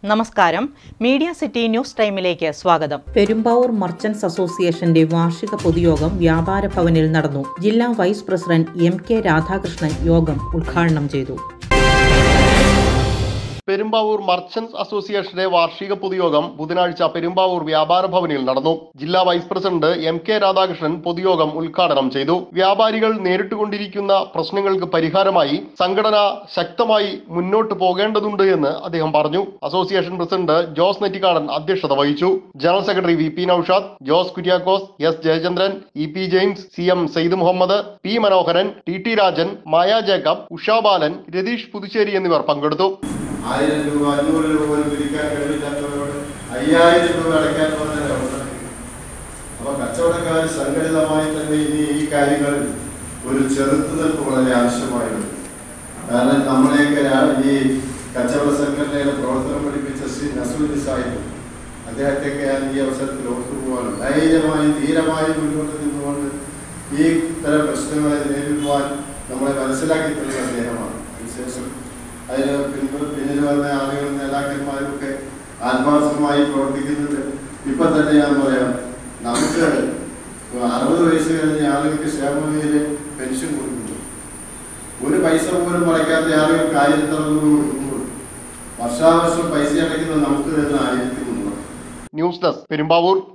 നമസ്കാരം, media city news ടൈമിലേക്ക് സ്വാഗതം. പെരുമ്പാവൂർ മർച്ചന്റ്സ് അസോസിയേഷന്റെ വാർഷിക പൊതുയോഗം വ്യാപാര ഭവനിൽ നടന്നു. ജില്ലാ വൈസ് പ്രസിഡന്റ് MK രാധാകൃഷ്ണൻ യോഗം ഉദ്ഘാടനം ചെയ്തു. പെരുമ്പാവൂർ മർച്ചന്റ്സ് അസോസിയേഷന്റെ വാർഷിക പൊതുയോഗം ബുധനാഴ്ച പെരുമ്പാവൂർ വ്യാപാര ഭവനിൽ നടന്നു. ജില്ലാ വൈസ് പ്രസിഡന്റ് MK രാധാകൃഷ്ണൻ പൊതുയോഗം ഉദ്ഘാടനം ചെയ്തു. വ്യാപാരികൾ നേരിട്ടുകൊണ്ടിരിക്കുന്ന പ്രശ്നങ്ങൾക്ക് പരിഹാരമായി സംഘടന ശക്തമായി മുന്നോട്ട് പോകേണ്ടതുണ്ട് എന്ന് അദ്ദേഹം പറഞ്ഞു. അസോസിയേഷൻ പ്രസിഡന്റ് ജോസ് നെറ്റിക്കാടൻ അധ്യക്ഷത വഹിച്ചു. General secretary VP Noushad, Jose Kuriakose, S Jayachandran, EP James, CM Sayyid Muhammad, P Manoharan, TT Rajan, Maya Jacob, Usha Balan, Ratheesh Puthussery എന്നിവർ പങ്കെടുത്തു. 1000 രൂപ 500 രൂപ പോലും പിരിക്കാൻ കഴിവില്ലാത്തവരോട് 5000 രൂപ അടയ്ക്കാൻ പറഞ്ഞ അവസ്ഥ. അപ്പൊ കച്ചവടക്കാർ സംഘടിതമായി തന്നെ ഇനി ഈ കാര്യങ്ങൾ ഒരു ചെറുത്തുനിൽപ്പ് വളരെ ആവശ്യമായുണ്ട്. കാരണം നമ്മളെയൊക്കെ ഈ കച്ചവട സംഘടനയുടെ പ്രവർത്തനം പഠിപ്പിച്ച ശ്രീ നസറുദ്ദീൻ സാഹിബ്, അദ്ദേഹത്തെയൊക്കെ ഞാൻ ഈ അവസരത്തിൽ ഓർത്തുപോകാണ്. ധൈര്യമായി ധീരമായി മുന്നോട്ട് നിന്നുകൊണ്ട് ഈ തരം പ്രശ്നങ്ങളെ നേരിടുവാൻ നമ്മളെ മനസ്സിലാക്കി തരുന്ന അദ്ദേഹമാണ്. വിശേഷം അതിന് പിന്നിൽ വന്ന ആളുകൾ നേതാക്കന്മാരൊക്കെ ആത്മാർത്ഥമായി പ്രവർത്തിക്കുന്നുണ്ട്. ഇപ്പം തന്നെ ഞാൻ പറയാം, നമുക്ക് 60 വയസ്സ് കഴിഞ്ഞ ആളുകൾക്ക് ക്ഷേമനിധിയിൽ പെൻഷൻ കൊടുക്കുന്നു. ഒരു പൈസ പോലും അടയ്ക്കാത്ത ആളുകൾക്ക് 1300 കൊടുക്കുമ്പോൾ വർഷാവർഷം പൈസ അടയ്ക്കുന്നത് നമുക്ക് തന്നെ 1300. News desk Perumbavoor.